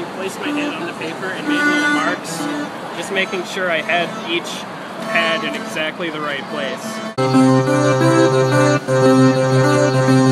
placed my hand on the paper and made little marks, just making sure I had each pad in exactly the right place.